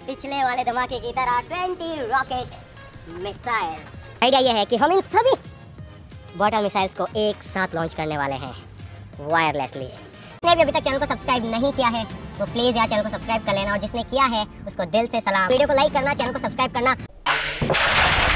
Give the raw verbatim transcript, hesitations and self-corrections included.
पिछले वाले धमाके की तरह बीस रॉकेट मिसाइल। आइडिया यह है कि हम इन सभी बॉटल मिसाइल्स को एक साथ लॉन्च करने वाले हैं वायरलेसली। जिसने भी अभी तक चैनल को सब्सक्राइब नहीं किया है वो प्लीज यार चैनल को सब्सक्राइब कर लेना, और जिसने किया है उसको दिल से सलाम। वीडियो को लाइक करना, चैनल को सब्सक्राइब करना।